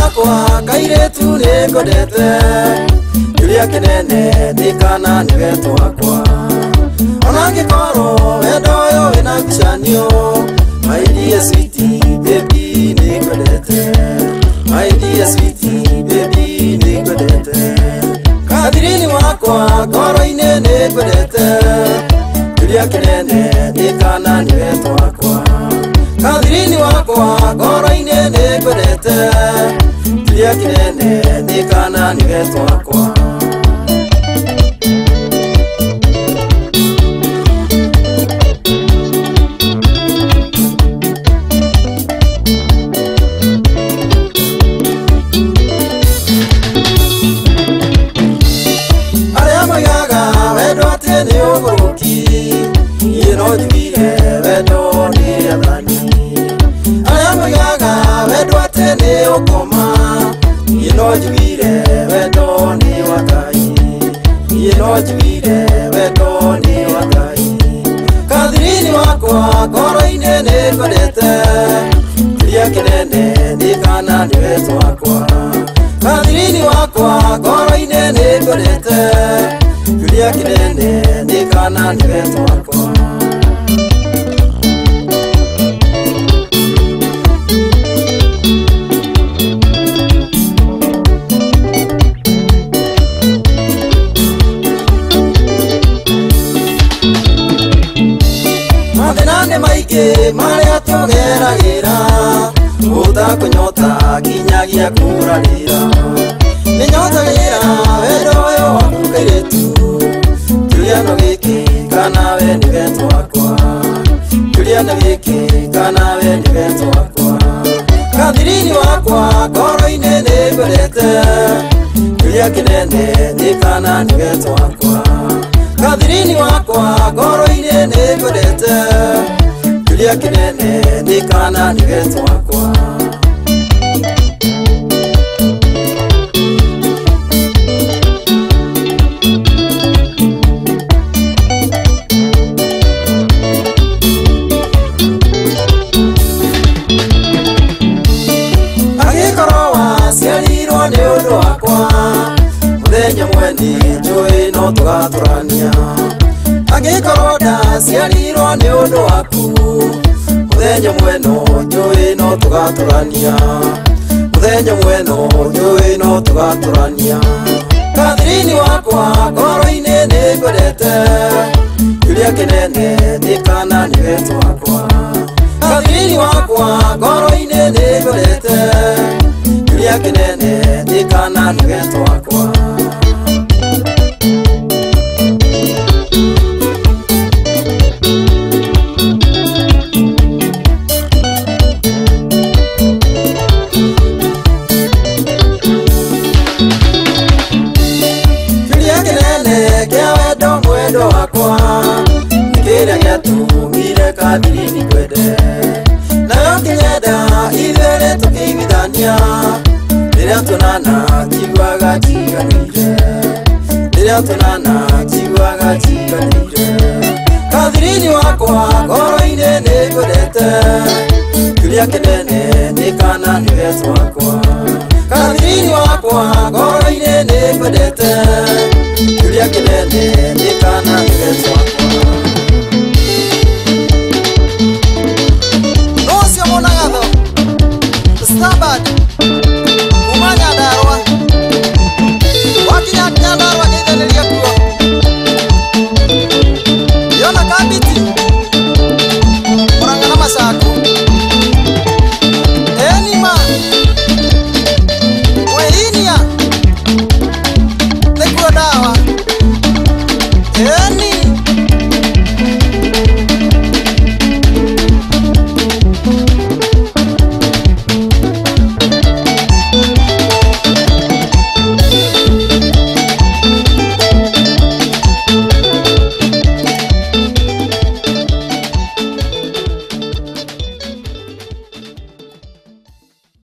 wakwa kairetu nikodete Julia kinene nikana nigeto wakwa Ona ngikoro wendo yo wina kishanio My dear sweetie baby nikodete My dear sweetie baby nikodete Kadhirini wakwa koro ine nikodete Julia kinene nikana nigeto wakwa Kadhirini wakwa koro ine nikodete Julia kinene nikana nigeto wakwa Ni ogoroki yeno jibire wedo ni adani ayama yaga wedo atene okoma yeno jibire wedo ni wakai yeno jibire wedo ni wakai kadhirini wakwa koro inene kodete Julia kinene nikana ni weto wakwa kadhirini wakwa koro inene kodete Julia kinene nikana nigeto wakwa Madenane maike maria tugeragira Uta kunyota kinyagia kurarira Ninyotagira wendo yo waku kairetu Julia no giki kana we nigeto wakwa Julia no giki kana we nigeto wakwa Kadhirini wakwa koro ine nikodete Julia kinene nikana nigeto wakwa Kadhirini wakwa koro ine nikodete Julia kinene nikana nigeto wakwa Sialirwa ni odo wakwa Muthenya mweni joe no tugaturania Agikoroda sialirwa ni odo waku Muthenya mweno joe no tugaturania Muthenya mweno joe no tugaturania Kadhirini wakwa koro ine nikodete Julia kinene nikana nigeto wakwa Kadhirini wakwa koro ine nikodete Julia kinene nikana nigeto wakwa Julia kinene kia wedo mwedo wakwa Nikiria giatumire kadhirini kwende Nayo kinyenda ithere tukibithania Diria tunana kigwaga chiganire Diria tunana kigwaga chiganire Kadhirini wakwa koro ine nikodete Julia kinene nikana nigeto wakwa Kadhirini wakwa koro ine nikodete Julia kinene nikana nigeto wakwa No sia monagatho Stambad